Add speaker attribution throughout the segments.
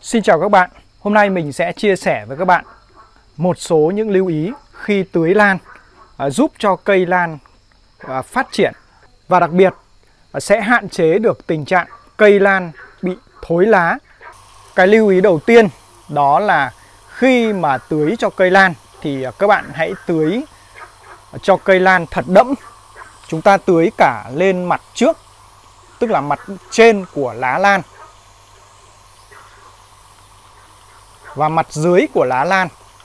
Speaker 1: Xin chào các bạn, hôm nay mình sẽ chia sẻ với các bạn một số những lưu ý khi tưới lan giúp cho cây lan phát triển và đặc biệt sẽ hạn chế được tình trạng cây lan bị thối lá. Cái lưu ý đầu tiên đó là khi mà tưới cho cây lan thì các bạn hãy tưới cho cây lan thật đẫm. Chúng ta tưới cả lên mặt trước, tức là mặt trên của lá lan, và mặt dưới của lá lan.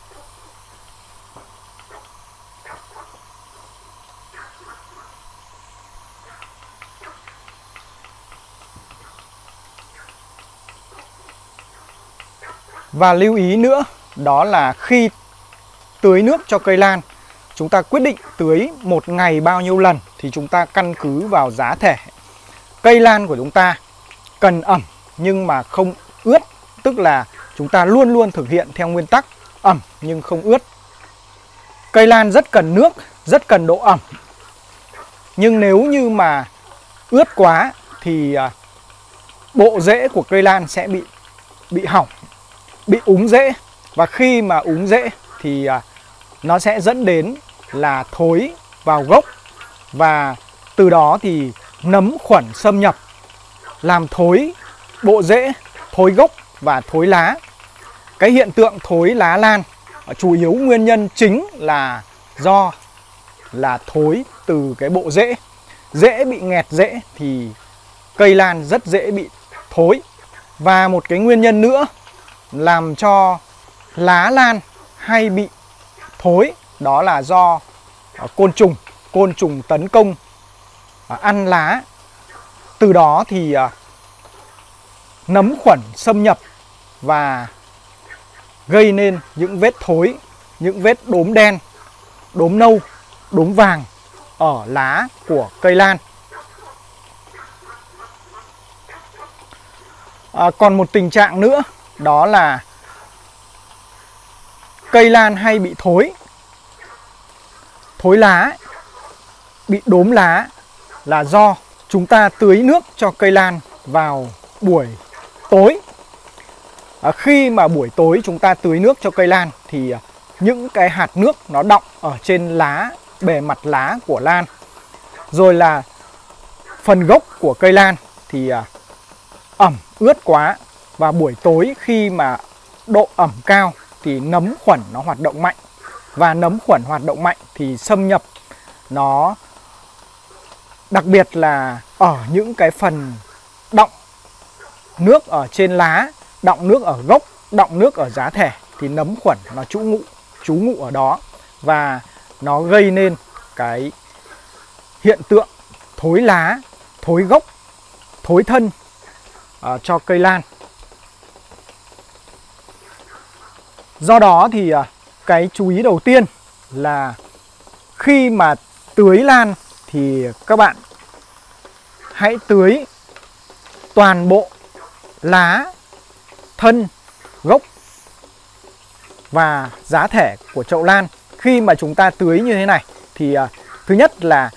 Speaker 1: Và lưu ý nữa đó là khi tưới nước cho cây lan, chúng ta quyết định tưới một ngày bao nhiêu lần thì chúng ta căn cứ vào giá thể. Cây lan của chúng ta cần ẩm nhưng mà không ướt, tức là chúng ta luôn luôn thực hiện theo nguyên tắc ẩm nhưng không ướt. Cây lan rất cần nước, rất cần độ ẩm. Nhưng nếu như mà ướt quá thì bộ rễ của cây lan sẽ bị hỏng, bị úng rễ. Và khi mà úng rễ thì nó sẽ dẫn đến là thối vào gốc, và từ đó thì nấm khuẩn xâm nhập làm thối bộ rễ, thối gốc và thối lá. Cái hiện tượng thối lá lan chủ yếu nguyên nhân chính là do thối từ cái bộ rễ. Rễ bị nghẹt rễ thì cây lan rất dễ bị thối. Và một cái nguyên nhân nữa làm cho lá lan hay bị thối đó là do côn trùng tấn công ăn lá. Từ đó thì nấm khuẩn xâm nhập và gây nên những vết thối, những vết đốm đen, đốm nâu, đốm vàng ở lá của cây lan. Còn một tình trạng nữa đó là cây lan hay bị thối lá, bị đốm lá là do chúng ta tưới nước cho cây lan vào buổi tối. Khi mà buổi tối chúng ta tưới nước cho cây lan thì những cái hạt nước nó đọng ở trên lá, bề mặt lá của lan. Rồi là phần gốc của cây lan thì ẩm ướt quá, và buổi tối khi mà độ ẩm cao thì nấm khuẩn nó hoạt động mạnh. Và nấm khuẩn hoạt động mạnh thì xâm nhập nó, đặc biệt là ở những cái phần đọng nước ở trên lá, đọng nước ở gốc, đọng nước ở giá thể, thì nấm khuẩn nó trú ngụ ở đó, và nó gây nên cái hiện tượng thối lá, thối gốc, thối thân cho cây lan. Do đó thì cái chú ý đầu tiên là khi mà tưới lan thì các bạn hãy tưới toàn bộ lá, thân, gốc và giá thể của chậu lan. Khi mà chúng ta tưới như thế này thì thứ nhất là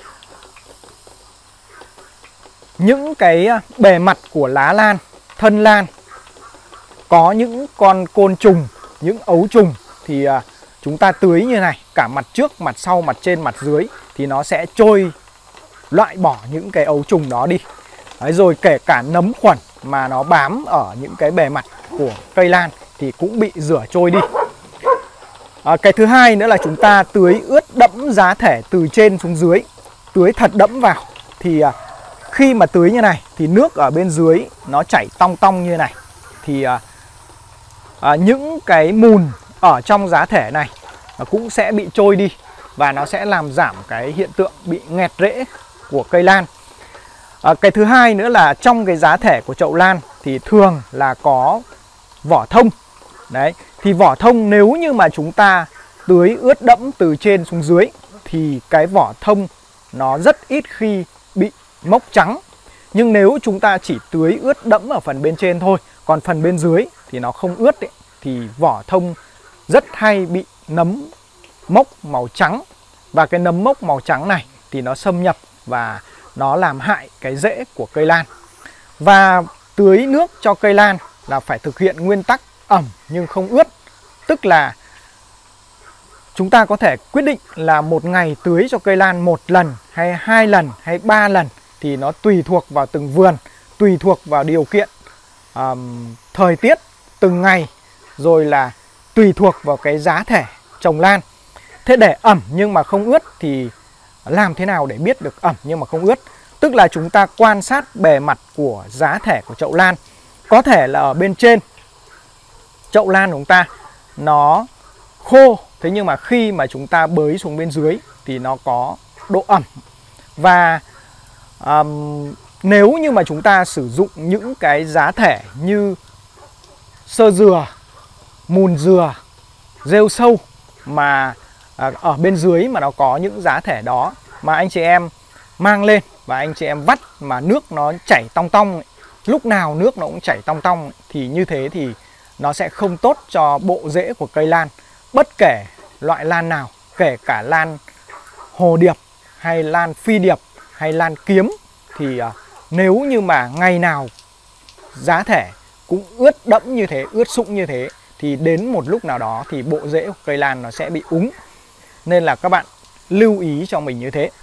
Speaker 1: những cái bề mặt của lá lan, thân lan có những con côn trùng, những ấu trùng thì chúng ta tưới như này cả mặt trước, mặt sau, mặt trên, mặt dưới thì nó sẽ trôi, loại bỏ những cái ấu trùng đó đi. Đấy, rồi kể cả nấm khuẩn mà nó bám ở những cái bề mặt của cây lan thì cũng bị rửa trôi đi. Cái thứ hai nữa là chúng ta tưới ướt đẫm giá thể từ trên xuống dưới, tưới thật đẫm vào. Thì khi mà tưới như này thì nước ở bên dưới nó chảy tong tong như này, thì những cái mùn ở trong giá thể này cũng sẽ bị trôi đi, và nó sẽ làm giảm cái hiện tượng bị nghẹt rễ của cây lan. Cái thứ hai nữa là trong cái giá thể của chậu lan thì thường là có vỏ thông. Đấy, thì vỏ thông nếu như mà chúng ta tưới ướt đẫm từ trên xuống dưới thì cái vỏ thông nó rất ít khi bị mốc trắng. Nhưng nếu chúng ta chỉ tưới ướt đẫm ở phần bên trên thôi, còn phần bên dưới thì nó không ướt ấy, thì vỏ thông rất hay bị nấm mốc màu trắng. Và cái nấm mốc màu trắng này thì nó xâm nhập và nó làm hại cái rễ của cây lan. Và tưới nước cho cây lan là phải thực hiện nguyên tắc ẩm nhưng không ướt. Tức là chúng ta có thể quyết định là một ngày tưới cho cây lan 1 lần hay 2 lần hay 3 lần, thì nó tùy thuộc vào từng vườn, tùy thuộc vào điều kiện thời tiết từng ngày, rồi là tùy thuộc vào cái giá thể trồng lan. Thế để ẩm nhưng mà không ướt thì làm thế nào để biết được ẩm nhưng mà không ướt? Tức là chúng ta quan sát bề mặt của giá thể của chậu lan. Có thể là ở bên trên chậu lan của chúng ta nó khô, thế nhưng mà khi mà chúng ta bới xuống bên dưới thì nó có độ ẩm. Và nếu như mà chúng ta sử dụng những cái giá thể như sơ dừa, mùn dừa, rêu sâu mà ở bên dưới mà nó có những giá thể đó, mà anh chị em mang lên và anh chị em vắt mà nước nó chảy tong tong, lúc nào nước nó cũng chảy tong tong, thì như thế thì nó sẽ không tốt cho bộ rễ của cây lan. Bất kể loại lan nào, kể cả lan hồ điệp hay lan phi điệp hay lan kiếm, thì nếu như mà ngày nào giá thể cũng ướt đẫm như thế, ướt sũng như thế, thì đến một lúc nào đó thì bộ rễ của cây lan nó sẽ bị úng. Nên là các bạn lưu ý cho mình như thế.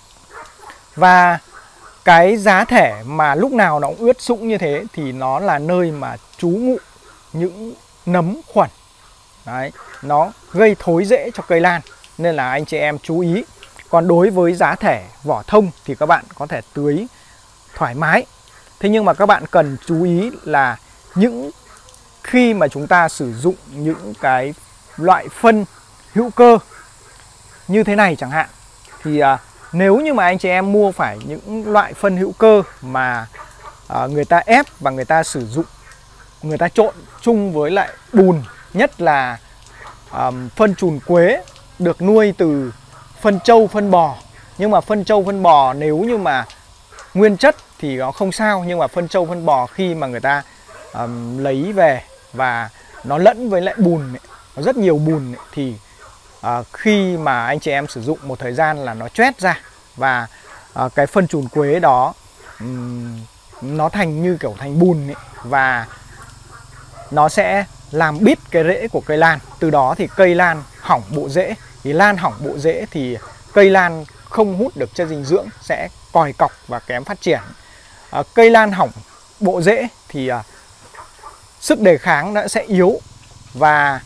Speaker 1: Và cái giá thể mà lúc nào nó cũng ướt sũng như thế thì nó là nơi mà trú ngụ những nấm khuẩn. Đấy, nó gây thối rễ cho cây lan, nên là anh chị em chú ý. Còn đối với giá thể vỏ thông thì các bạn có thể tưới thoải mái. Thế nhưng mà các bạn cần chú ý là những khi mà chúng ta sử dụng những cái loại phân hữu cơ như thế này chẳng hạn, thì nếu như mà anh chị em mua phải những loại phân hữu cơ mà người ta ép và người ta sử dụng, người ta trộn chung với lại bùn, nhất là phân trùn quế được nuôi từ phân trâu, phân bò. Nhưng mà phân trâu, phân bò nếu như mà nguyên chất thì nó không sao, nhưng mà phân trâu, phân bò khi mà người ta lấy về và nó lẫn với lại bùn ấy, nó rất nhiều bùn ấy, thì khi mà anh chị em sử dụng một thời gian là nó choét ra, và cái phân trùn quế đó nó thành như kiểu thành bùn ấy, và nó sẽ làm bít cái rễ của cây lan. Từ đó thì cây lan hỏng bộ rễ. Thì lan hỏng bộ rễ thì cây lan không hút được chất dinh dưỡng, sẽ còi cọc và kém phát triển. Cây lan hỏng bộ rễ thì sức đề kháng nó sẽ yếu, và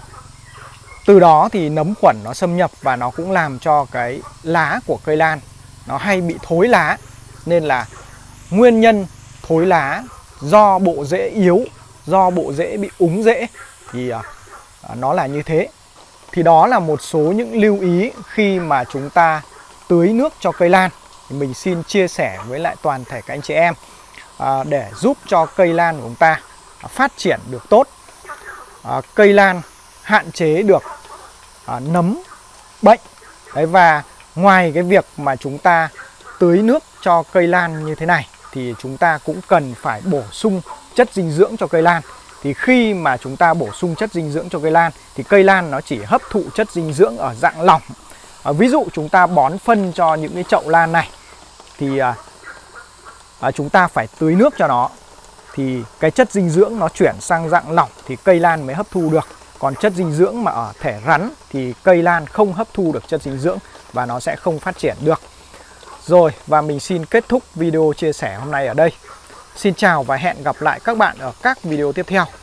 Speaker 1: từ đó thì nấm khuẩn nó xâm nhập, và nó cũng làm cho cái lá của cây lan nó hay bị thối lá. Nên là nguyên nhân thối lá do bộ rễ yếu, do bộ rễ bị úng rễ, thì nó là như thế. Thì đó là một số những lưu ý khi mà chúng ta tưới nước cho cây lan. Thì mình xin chia sẻ với lại toàn thể các anh chị em để giúp cho cây lan của chúng ta phát triển được tốt, cây lan hạn chế được nấm bệnh. Đấy, và ngoài cái việc mà chúng ta tưới nước cho cây lan như thế này thì chúng ta cũng cần phải bổ sung chất dinh dưỡng cho cây lan. Thì khi mà chúng ta bổ sung chất dinh dưỡng cho cây lan thì cây lan nó chỉ hấp thụ chất dinh dưỡng ở dạng lỏng. Ví dụ chúng ta bón phân cho những cái chậu lan này thì chúng ta phải tưới nước cho nó, thì cái chất dinh dưỡng nó chuyển sang dạng lỏng thì cây lan mới hấp thu được. Còn chất dinh dưỡng mà ở thể rắn thì cây lan không hấp thu được chất dinh dưỡng và nó sẽ không phát triển được. Rồi, và mình xin kết thúc video chia sẻ hôm nay ở đây. Xin chào và hẹn gặp lại các bạn ở các video tiếp theo.